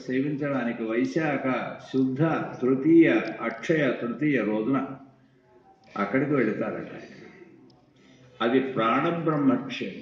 సేవించడానికి వైశాఖ శుద్ధ తృతీయ అక్షయ తృతీయ రోజున అక్కడికి వెళతారట. అది ప్రాణబ్రహ్మక్షేత్రం.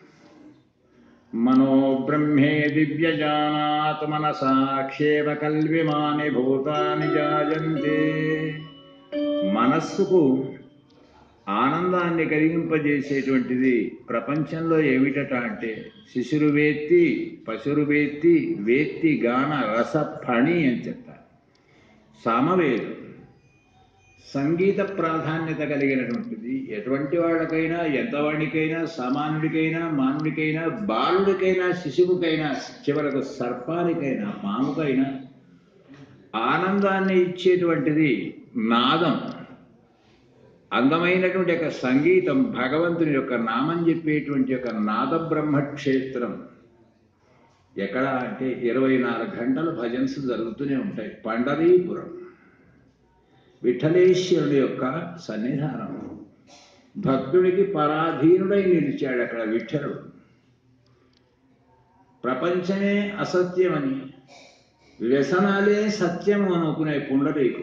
మనోబ్రహ్మే దివ్యజానాత్ మనసాక్షేవ కల్విమాని భూతాని జాయంతే. మనస్సుకు ఆనందాన్ని కలిగింపజేసేటువంటిది ప్రపంచంలో ఏమిటట అంటే శిశురువేత్తి, పశురువేత్తి, వేత్తి గాన రస ఫణి అని చెప్తారు. సామవేదం సంగీత ప్రాధాన్యత కలిగినటువంటిది. ఎటువంటి వాళ్ళకైనా, ఎంతవాడికైనా, సామాన్యుడికైనా, మానవుడికైనా, బాలుడికైనా, శిశువుకైనా, చివరకు సర్పానికైనా, పాముకైనా ఆనందాన్ని ఇచ్చేటువంటిది నాదం. అందమైనటువంటి యొక్క సంగీతం, భగవంతుని యొక్క నామం చెప్పేటువంటి యొక్క నాద బ్రహ్మక్షేత్రం ఎక్కడ అంటే 24 గంటలు భజన్స్ జరుగుతూనే ఉంటాయి. పండరీపురం విఠలేశ్వరుడి యొక్క సన్నిధానం. భక్తుడికి పరాధీనుడై నిలిచాడు అక్కడ విఠలుడు. ప్రపంచమే అసత్యమని, వ్యసనాలే సత్యము అనుకునే పుండరీకు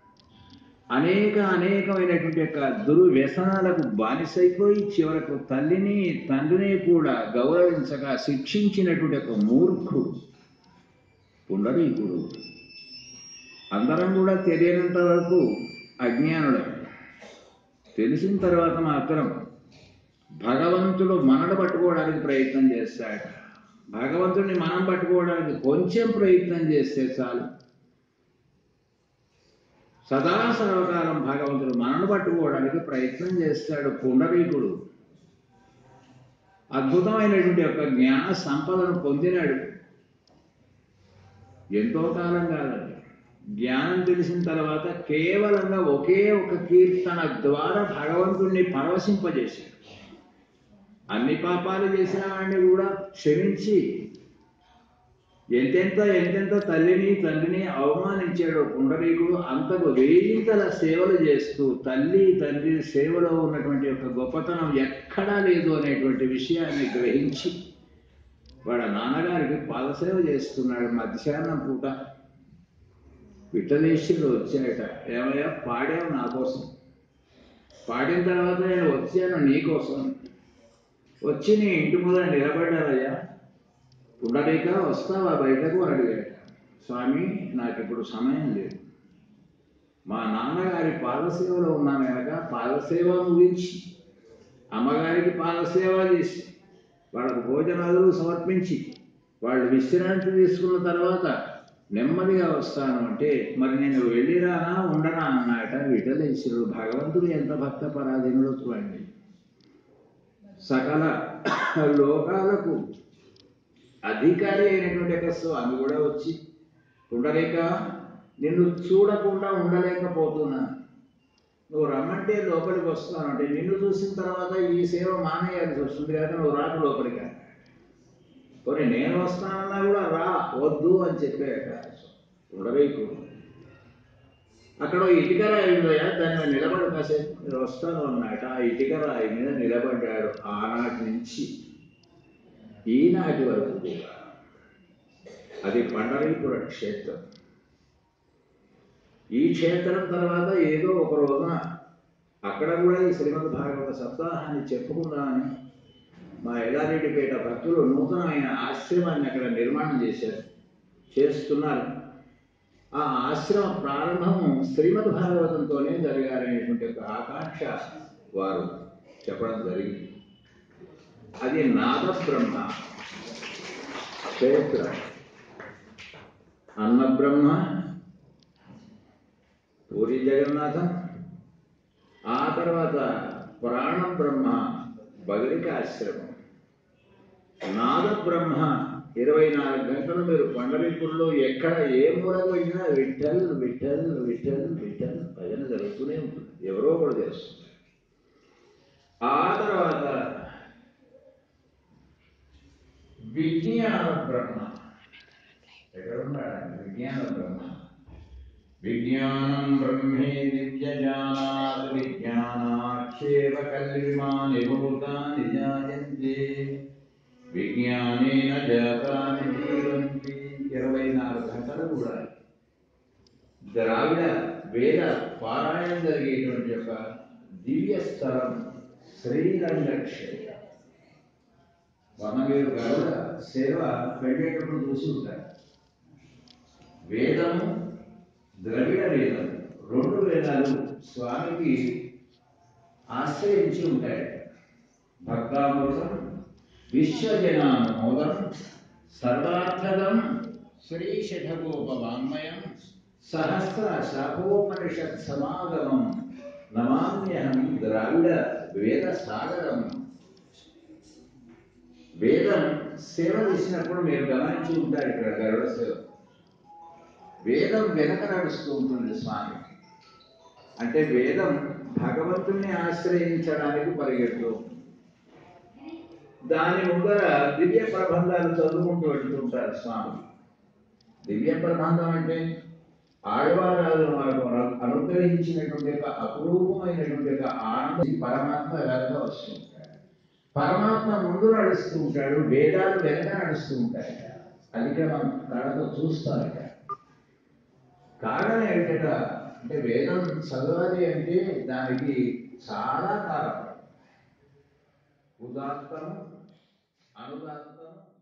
అనేకమైనటువంటి యొక్క దుర్వ్యసనాలకు బానిసైపోయి చివరకు తల్లిని తండ్రిని కూడా గౌరవించగా శిక్షించినటువంటి ఒక మూర్ఖుడు పుండరీకుడు. అందరం కూడా తెలియనంత వరకు అజ్ఞానుడు. తెలిసిన తర్వాత మాత్రం భగవంతుడు మనను పట్టుకోవడానికి ప్రయత్నం చేస్తాడు. భగవంతుడిని మనం పట్టుకోవడానికి కొంచెం ప్రయత్నం చేస్తే చాలు, సదా సర్వకాలం భగవంతుడు మనను పట్టుకోవడానికి ప్రయత్నం చేస్తాడు. పుండరీకుడు అద్భుతమైనటువంటి యొక్క జ్ఞాన సంపదను పొందినాడు. ఎంతో కాలం కాదండి. జ్ఞానం తెలిసిన తర్వాత కేవలంగా ఒకే ఒక కీర్తన ద్వారా భగవంతుణ్ణి పరవశింపజేశాడు. అన్ని పాపాలు చేసిన వాడిని కూడా క్షమించి ఎంతెంత తల్లిని తండ్రిని అవమానించాడో పుండరీకుడు అంతకు వేయింతల సేవలు చేస్తూ తల్లి తండ్రి సేవలో ఉన్నటువంటి యొక్క గొప్పతనం ఎక్కడా లేదు అనేటువంటి విషయాన్ని గ్రహించి వాడు నాన్నగారికి పాదసేవ చేస్తున్నాడు. మధ్యాహ్నం పూట విఠలేశ్వరుడు వచ్చాడట. ఏమయ్యా, పాడావు నా కోసం, పాడిన తర్వాత నేను వచ్చాను నీ కోసం, వచ్చి నీ ఇంటి ముందర నిలబడ్డారయ్యా, పుండరీక వస్తావా బయటకు అని అడిగాడు. స్వామి, నాకు ఇప్పుడు సమయం లేదు, మా నాన్నగారి పాదసేవలో ఉన్నాను కనుక పాదసేవ ముగించి అమ్మగారికి పాదసేవ చేసి వాళ్ళకు భోజనాలు సమర్పించి వాళ్ళు విశ్రాంతి తీసుకున్న తర్వాత నెమ్మదిగా వస్తాను అంటే, మరి నేను వెళ్ళిరానా ఉండనా అన్నాట విఠలేశ్వరుడు. భగవంతుడు ఎంత భక్త పరాధీనుడు చూడండి. సకల లోకాలకు అధికారి అయినటువంటి యొక్క స్వామి కూడా వచ్చి, పుండరీక నిన్ను చూడకుండా ఉండలేకపోతున్నా, నువ్వు రమ్మంటే లోపలికి వస్తాను అంటే, నిన్ను చూసిన తర్వాత ఈ సేవ మానేయాల్సి వస్తుంది కదా, నువ్వు రాకు లోపలికి. కొన్ని నేను వస్తానన్నా కూడా రా, వద్దు అని చెప్పాక పుండరీకు. అక్కడ ఇటుక రాయి ఉందయా, దాని మీద నిలబడి కాసేపు మీరు వస్తాను అన్నమాట. ఆ ఇటుక రాయి మీద నిలబడ్డాడు. ఆనాటి నుంచి ఈనాటి వరకు కూడా అది పండరీపుర క్షేత్రం. ఈ క్షేత్రం తర్వాత ఏదో ఒక రోజున అక్కడ కూడా ఈ శ్రీమద్ భాగవత సప్తాహాన్ని చెప్పుకుందామని మా ఎల్లారెడ్డిపేట భక్తులు నూతనమైన ఆశ్రమాన్ని అక్కడ నిర్మాణం చేస్తున్నారు. ఆ ఆశ్రమ ప్రారంభము శ్రీమద్ భాగవతంతోనే జరగాలనేటువంటి ఒక ఆకాంక్ష వారు చెప్పడం జరిగింది. అది నాదబ్రహ్మ క్షేత్రం. అన్నబ్రహ్మ పూరి జగన్నాథం, ఆ తర్వాత ప్రాణబ్రహ్మ బదరికాశ్రమం, నాదబ్రహ్మ 24 గంటలు మీరు పండరీపురంలో ఎక్కడ ఏ మూలకు వెళ్ళినా విఠల్ విఠల్ విఠల్ విఠల్ భజన జరుగుతూనే ఉంటుంది, ఎవరో కూడా చేస్తుంది. ఆ తర్వాత విజ్ఞాన బ్రహ్మ ఎక్కడున్నాడు? విజ్ఞాన బ్రహ్మ. విజ్ఞానం బ్రహ్మే దివ్యజానాత్ విజ్ఞానాక్షేవ కల్విమాని భూతాని జాయంతే విజ్ఞానేన జాతాని జీవంతి. 24 ద్రావిడ వేద పారాయణం జరిగేటువంటి యొక్క దివ్య స్థలం శ్రీరంగక్షేత్రం. మీరు గరుడ సేవ వెళ్ళేటప్పుడు చూసి ఉంటారు. వేదము, ద్రవిడ వేదం, రెండు వేదాలు స్వామికి ఆశ్రయించి ఉంటాయి. భక్తామృతం విశ్వజనామోదం సర్వార్థదం శ్రీ షఠగోప వాంగ్మయం సహస్ర శాఖోపనిషత్ సమాగమం నమామ్యహం ద్రావిడ వేద సాగరం. వేదం సేవ చేసినప్పుడు మీరు గమనించి ఉంటారు. ఇక్కడ గరుడ సేవ వేదం వెనక నడుస్తూ ఉంటుంది స్వామికి. అంటే వేదం భగవంతుణ్ణి ఆశ్రయించడానికి పరిగెడుతూ దాని ముందర దివ్య ప్రబంధాలు చదువుకుంటూ వెళ్తుంటారు స్వామి. దివ్య ప్రబంధం అంటే ఆడవారాలు మనకు అనుగ్రహించినటువంటి యొక్క అపురూపమైనటువంటి యొక్క ఆనందం పరమాత్మ వెనక వస్తుంటాడు. పరమాత్మ ముందు నడుస్తూ ఉంటాడు, వేదాలు వెనక నడుస్తూ ఉంటాయి. అది ఇక్కడ మనం కళ్ళతో చూస్తాం. ఇక్కడ కారణం ఏమిట అంటే వేదం చదవాలి అంటే దానికి చాలా కారణం. ఉదాత్తం, అనుదాత్తం,